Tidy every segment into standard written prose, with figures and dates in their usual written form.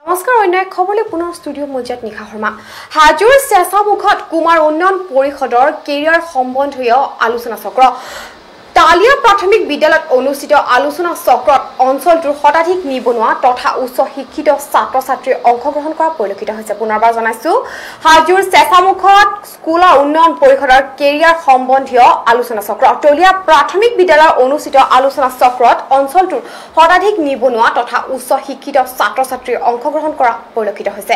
নমস্কাৰ অন্য এক খবৰলৈ পুনৰ ষ্টুডিঅ মজিয়াত নিশা শৰ্মা হাজোৰ চেঁচামুখত কুমাৰ উন্নয়ন পৰিষদৰ কেৰিয়াৰ সম্বন্ধীয় আলোচনা চক্ৰ তালিয়া প্ৰাথমিক বিদ্যালয়ত অনুষ্ঠিত আলোচনা চক্ৰত অঞ্চলটোৰ শতাধিক নিবনুৱা তথা উচ্চ শিক্ষিত ছাত্ৰ ছাত্ৰীৰ অংশগ্ৰহণ কৰা পৰিলক্ষিত হৈছে। পুনৰবাৰ জনাইছো হাজোৰ চেঁচামুখত স্কুলৰ উন্নয়ন পৰিষদৰ কেৰিয়াৰ সম্বন্ধীয় আলোচনা চক্ৰ তলিয়া প্ৰাথমিক বিদ্যালয়ৰ অনুষ্ঠিত আলোচনা চক্ৰত অঞ্চলটোৰ শতাধিক নিবনুৱা তথা উচ্চ শিক্ষিত ছাত্ৰ ছাত্ৰীৰ অংশগ্ৰহণ কৰা পৰিলক্ষিত হৈছে।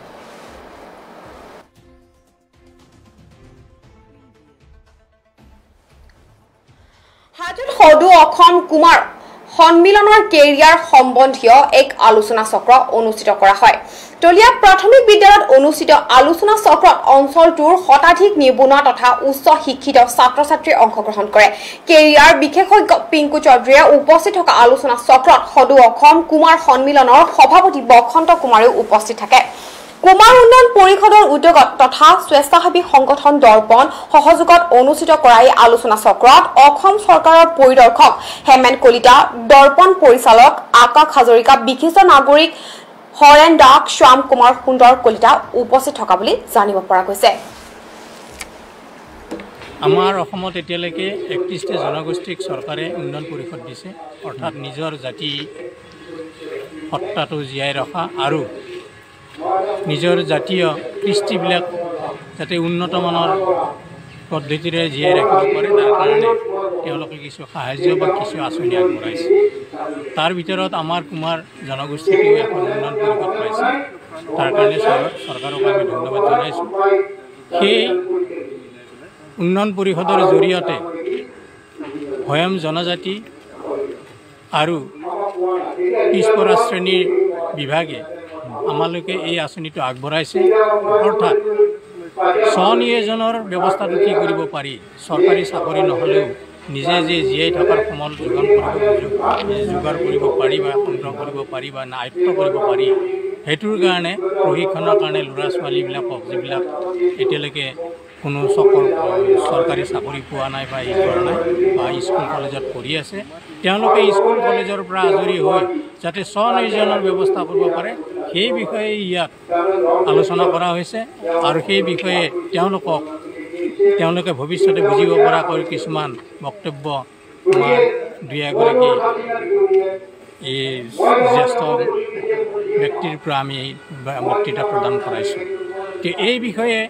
হাজোত সদৌ অসম কুমাৰ সন্মিলনৰ কেৰিয়াৰ সম্বন্ধীয় এক আলোচনা চক্ৰ অনুষ্ঠিত কৰা হয়। তলিয়া প্ৰাথমিক বিদ্যালয়ত অনুষ্ঠিত আলোচনা চক্ৰত অঞ্চলটোৰ শতাধিক নিবনুৱা তথা উচ্চ শিক্ষিত ছাত্ৰ ছাত্ৰীৰ অংশগ্ৰহণ কৰে। কেৰিয়াৰ বিশেষজ্ঞ পিংকু চৌধুৰীয়ে উপস্থিত থকা আলোচনা চক্ৰত সদৌ অসম কুমাৰ সন্মিলনৰ সভাপতি বসন্ত কুমাৰেও উপস্থিত থাকে। কুমাৰ উন্নয়ন পৰিষদৰ উদ্যোগত তথা স্বেচ্ছাসেৱী সংগঠন দৰ্পণ সহযোগত অনুষ্ঠিত কৰা এই আলোচনা চক্ৰত অসম চৰকাৰৰ পৰিদৰ্শক হেমেন কলিতা, দৰ্পণ পৰিচালক আকাশ হাজৰিকা, বিশিষ্ট নাগৰিক হৰেণ দাস, শ্যাম কুমাৰ সুন্দৰ কলিতা উপস্থিত থকা বুলি জানিব পৰা গৈছে। আমাৰ অসমত এতিয়ালৈকে 31টা জনগোষ্ঠীক চৰকাৰে উন্নয়ন পৰিষদ দিছে, অৰ্থাৎ নিজৰ জাতি সত্তাটো জীয়াই ৰখা আৰু নিজৰ জাতীয় কৃষ্টিবিলাক যাতে উন্নত মানৰ পদ্ধতিৰে জীয়াই ৰাখিব পাৰে তাৰ কাৰণে তেওঁলোকে কিছু সাহায্য বা কিছু আঁচনি আগবঢ়াইছে। তাৰ ভিতৰত আমাৰ কুমাৰ জনগোষ্ঠীটোৱে এখন উন্নয়ন পৰিষদ পাইছে, তাৰ কাৰণে চৰকাৰক আমি ধন্যবাদ জনাইছোঁ। সেই উন্নয়ন পৰিষদৰ জৰিয়তে ভৈয়াম জনজাতি আৰু পিছপৰা শ্ৰেণীৰ বিভাগে আমালোকে এই আঁচনিটো আগবঢ়াইছে, অৰ্থাৎ স্বনিয়োজনৰ ব্যৱস্থাটো কি কৰিব পাৰি, চৰকাৰী চাকৰি নহ'লেও নিজে যে জীয়াই থকাৰ সমল যোগাৰ কৰিব পাৰি বা সংগ্ৰহ কৰিব পাৰি বা আয়ত্ব কৰিব পাৰি, সেইটোৰ কাৰণে প্ৰশিক্ষণৰ কাৰণে ল'ৰা ছোৱালীবিলাকক যিবিলাক এতিয়ালৈকে কোনো চৰকাৰী চাকৰি পোৱা নাই বা ই কৰা নাই বা স্কুল কলেজত পঢ়ি আছে, তেওঁলোকে স্কুল কলেজৰ পৰা আজৰি হৈ যাতে স্বনিয়োজনৰ ব্যৱস্থা কৰিব পাৰে সেই বিষয়ে ইয়াত আলোচনা কৰা হৈছে। আৰু সেই বিষয়ে তেওঁলোকে ভৱিষ্যতে বুজিব পৰাকৈ কিছুমান বক্তব্য আমাৰ দুই এগৰাকী এই জ্যেষ্ঠ ব্যক্তিৰ পৰা আমি বক্তৃতা প্ৰদান কৰাইছোঁ। এই বিষয়ে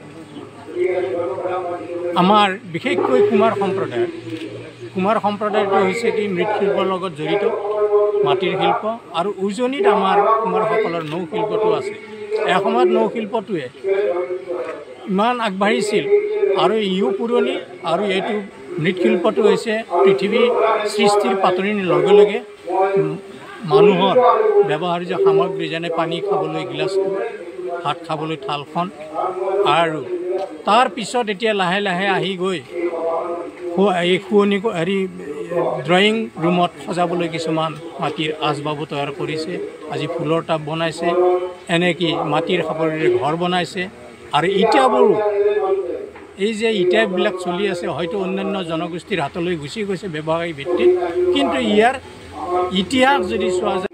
আমাৰ বিশেষকৈ কুমাৰ সম্প্ৰদায়টো হৈছে কি মৃৎশিল্পৰ লগত জড়িত, মাটিৰ শিল্প আৰু উজনিত আমাৰ কুমাৰসকলৰ নৌশিল্পটো আছে। এসময়ত নৌশিল্পটোৱে ইমান আগবাঢ়িছিল আৰু ইও পুৰণি, আৰু এইটো মৃৎশিল্পটো হৈছে পৃথিৱী সৃষ্টিৰ পাতনিৰ লগে লগে মানুহৰ ব্যৱহাৰ্য সামগ্ৰী যেনে পানী খাবলৈ গিলাচটো, ভাত খাবলৈ থালখন, আৰু তাৰ পিছত এতিয়া লাহে লাহে আহি গৈ এই শুৱনি ড্ৰয়িং ৰুমত সজাবলৈ কিছুমান মাটিৰ আচবাবো তৈয়াৰ কৰিছে, আজি ফুলৰ টাব বনাইছে, এনেকৈ মাটিৰ সাপৰিৰে ঘৰ বনাইছে। আৰু ইটাবোৰো এই যে ইটাবিলাক চলি আছে হয়তো অন্যান্য জনগোষ্ঠীৰ হাতলৈ গুচি গৈছে ব্যৱসায়িক ভিত্তিত, কিন্তু ইয়াৰ ইতিহাস যদি চোৱা যায়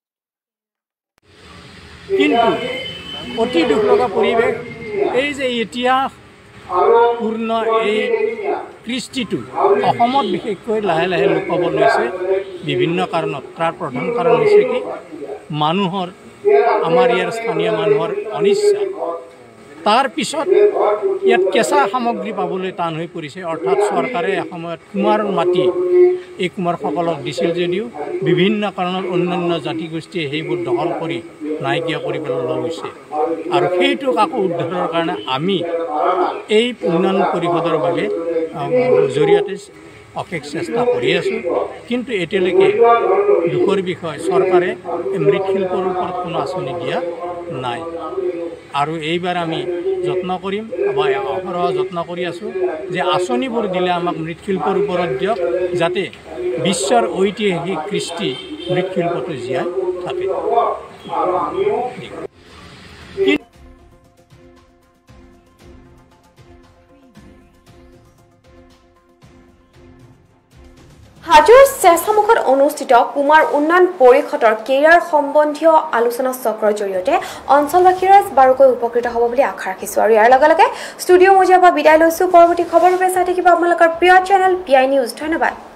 কিন্তু অতি দুখ লগা পৰিৱেশ। এই যে ইতিহাস পূৰ্ণ এই কৃষ্টিটো অসমত বিশেষকৈ লাহে লাহে লোপ পাব লৈছে বিভিন্ন কাৰণত। তাৰ প্ৰধান কাৰণ হৈছে কি মানুহৰ, আমাৰ ইয়াৰ স্থানীয় মানুহৰ অনিচ্ছা। তাৰ পিছত ইয়াত কেঁচা সামগ্ৰী পাবলৈ টান হৈ পৰিছে, অৰ্থাৎ চৰকাৰে এসময়ত কুমাৰ মাটি এই কুমাৰসকলক দিছিল যদিও বিভিন্ন কাৰণত অন্যান্য জাতিগোষ্ঠীয়ে সেইবোৰ দখল কৰি নাইকিয়া কৰি পেলোৱা হৈছে। আৰু সেইটোক আকৌ উদ্ধাৰৰ কাৰণে আমি এই উন্নয়ন পৰিষদৰ বাবে জৰিয়তে অশেষ চেষ্টা কৰি আছোঁ, কিন্তু এতিয়ালৈকে দুখৰ বিষয় চৰকাৰে মৃৎশিল্পৰ ওপৰত কোনো আঁচনি দিয়া নাই। আৰু এইবাৰ আমি যত্ন কৰিম বা অহৰহ যত্ন কৰি আছোঁ যে আঁচনিবোৰ দিলে আমাক মৃৎশিল্পৰ ওপৰত দিয়ক, যাতে বিশ্বৰ ঐতিহাসিক কৃষ্টি মৃৎশিল্পটো জীয়াই থাকে। হাজোৰ চেঁচামুখত অনুষ্ঠিত কুমাৰ উন্নয়ন পৰিষদৰ কেৰিয়াৰ সম্বন্ধীয় আলোচনা চক্ৰৰ জৰিয়তে অঞ্চলবাসীৰ বাৰুকৈ উপকৃত হ'ব বুলি আশা ৰাখিছোঁ আৰু ইয়াৰ লগে লগে ষ্টুডিঅ' মজিয়াৰ পৰা বিদায় লৈছোঁ। পৰৱৰ্তী খবৰ বাবে চাই থাকিব আপোনালোকৰ প্ৰিয় চেনেল PI নিউজ। ধন্যবাদ।